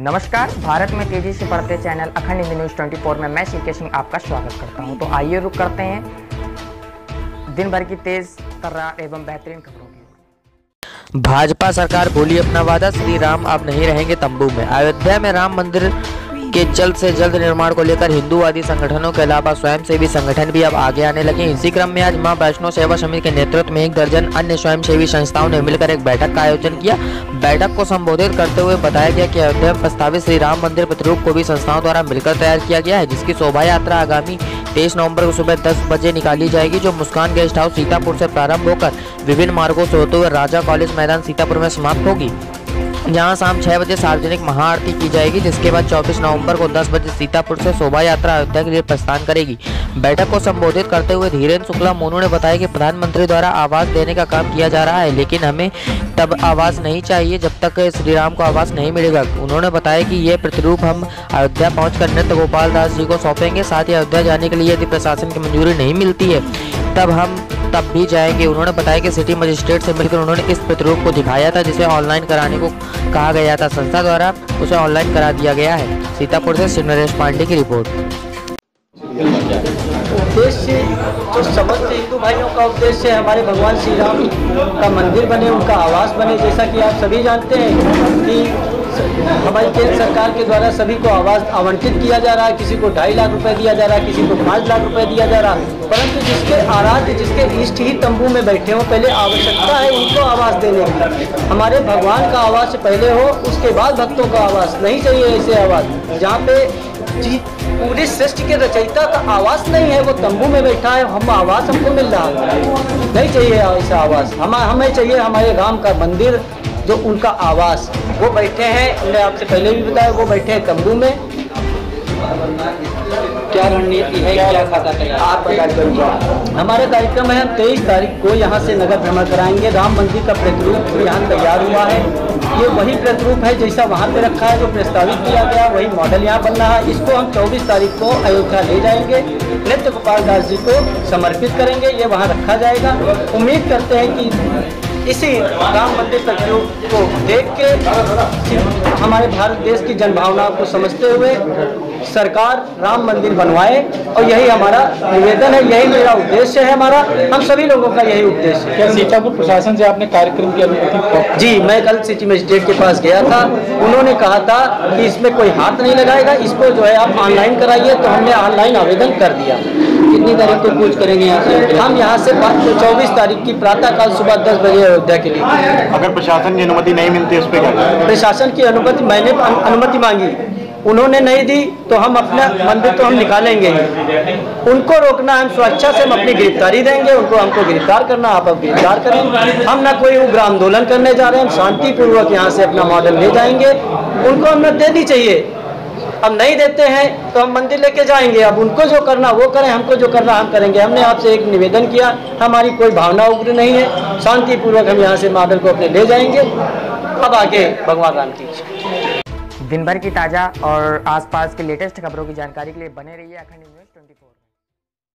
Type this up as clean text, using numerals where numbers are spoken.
नमस्कार। भारत में तेजी से बढ़ते चैनल अखंड हिंदी न्यूज़ 24 में मैं सीके सिंह आपका स्वागत करता हूं। तो आइए रुक करते हैं दिन भर की तेज तर्रार एवं बेहतरीन खबरों की। भाजपा सरकार भूली अपना वादा, श्री राम अब नहीं रहेंगे तंबू में। अयोध्या में राम मंदिर के जल्द से जल्द निर्माण को लेकर हिंदूवादी संगठनों के अलावा स्वयंसेवी संगठन भी अब आगे आने लगे। इसी क्रम में आज मां वैष्णो सेवा समिति के नेतृत्व में 1 दर्जन अन्य स्वयंसेवी संस्थाओं ने मिलकर एक बैठक का आयोजन किया। बैठक को संबोधित करते हुए बताया गया कि अयोध्या में प्रस्तावित श्री राम मंदिर प्रतिरूप को भी संस्थाओं द्वारा मिलकर तैयार किया गया है, जिसकी शोभा यात्रा आगामी 23 नवंबर को सुबह 10 बजे निकाली जाएगी, जो मुस्कान गेस्ट हाउस सीतापुर से प्रारंभ होकर विभिन्न मार्गों से होते हुए राजा कॉलेज मैदान सीतापुर में समाप्त होगी। जहां शाम 6 बजे सार्वजनिक महाआरती की जाएगी, जिसके बाद 24 नवंबर को 10 बजे सीतापुर से शोभा यात्रा अयोध्या के लिए प्रस्थान करेगी। बैठक को संबोधित करते हुए धीरेन्द्र शुक्ला मोनू ने बताया कि प्रधानमंत्री द्वारा आवास देने का काम किया जा रहा है, लेकिन हमें तब आवास नहीं चाहिए जब तक श्री राम को आवास नहीं मिलेगा। उन्होंने बताया कि ये प्रतिरूप हम अयोध्या पहुंचकर नृत्य गोपाल दास जी को सौंपेंगे। साथ ही अयोध्या जाने के लिए यदि प्रशासन की मंजूरी नहीं मिलती है तब भी जाएंगे। उन्होंने बताया कि सिटी मजिस्ट्रेट से मिलकर उन्होंने इस प्रतिरूप को दिखाया था, जिसे ऑनलाइन कराने को कहा गया था। संस्था द्वारा उसे ऑनलाइन करा दिया गया है। सीतापुर से नरेश पांडे की रिपोर्ट। उद्देश्य जो समस्त हिंदू भाइयों का उद्देश्य है, हमारे भगवान श्री राम का मंदिर बने, उनका आवास बने। जैसा कि आप सभी जानते हैं कि हमारी केंद्र सरकार के द्वारा सभी को आवास आवंटित किया जा रहा है। किसी को 2.5 लाख रुपए दिया जा रहा है, किसी को 5 लाख रुपए दिया जा रहा है। परंतु जिसके आराध्य, जिसके इष्ट ही तंबू में बैठे हों, पहले आवश्यकता है उनको आवास देने की। हमारे भगवान का आवास पहले हो, उसके बाद भक्तों का आवास। नहीं चाहिए ऐसे आवास जहाँ पे पूरी सृष्टि के रचयिता का आवास नहीं है, वो तंबू में बैठा है, हम आवास हमको मिल रहा है। नहीं चाहिए ऐसा आवास। हमें चाहिए हमारे राम का मंदिर, जो उनका आवास। वो बैठे हैं, हमने आपसे पहले भी बताया, वो बैठे हैं तंबू में। क्या रणनीति है, क्या खाता तैयार आप बता दीजिए। हमारा कार्यक्रम है, हम 23 तारीख को यहाँ से नगर भ्रमण कराएंगे। राम मंदिर का प्रतिरूप यहाँ तैयार हुआ है। ये वही प्रतिरूप है जैसा वहाँ पे रखा है, जो प्रस्तावित किया गया, वही मॉडल यहाँ बन रहा है। इसको हम 24 तारीख को अयोध्या ले जाएंगे, नृत्य गोपाल दास जी को समर्पित करेंगे। ये वहाँ रखा जाएगा। उम्मीद करते हैं कि इसी राम मंदिर प्रतिरूप को देख के हमारे भारत देश की जनभावनाओं को समझते हुए सरकार राम मंदिर बनवाए, और यही हमारा निवेदन है, यही मेरा उद्देश्य है। हमारा, हम सभी लोगों का यही उद्देश्य है। क्या सीतापुर प्रशासन से आपने कार्यक्रम की अनुमति? जी, मैं कल सिटी मजिस्ट्रेट के पास गया था। उन्होंने कहा था कि इसमें कोई हाथ नहीं लगाएगा, इसको जो है आप ऑनलाइन कराइए। तो हमने ऑनलाइन आवेदन कर दिया। कितनी तारीख को कूच करेंगे यहाँ से? हम यहाँ से 24 तारीख की प्रातःकाल सुबह 10 बजे अयोध्या के लिए। अगर प्रशासन की अनुमति नहीं मिलती उस पर क्या? प्रशासन की अनुमति, मैंने अनुमति मांगी, उन्होंने नहीं दी, तो हम अपना मंदिर तो हम निकालेंगे ही। उनको रोकना, हम स्वेच्छा से हम अपनी गिरफ्तारी देंगे। उनको, हमको गिरफ्तार करना, आप अब गिरफ्तार करें। हम ना कोई उग्र आंदोलन करने जा रहे हैं, हम शांतिपूर्वक यहाँ से अपना मॉडल ले जाएंगे। उनको हमें देनी चाहिए। अब नहीं देते हैं तो हम मंदिर लेके जाएंगे। अब उनको जो करना वो करें, हमको जो करना हम करेंगे। हमने आपसे एक निवेदन किया, हमारी कोई भावना उग्र नहीं है, शांतिपूर्वक हम यहाँ से मॉडल को अपने ले जाएंगे। अब आगे भगवान राम की। दिन भर की ताज़ा और आसपास के लेटेस्ट खबरों की जानकारी के लिए बने रहिए अखंड।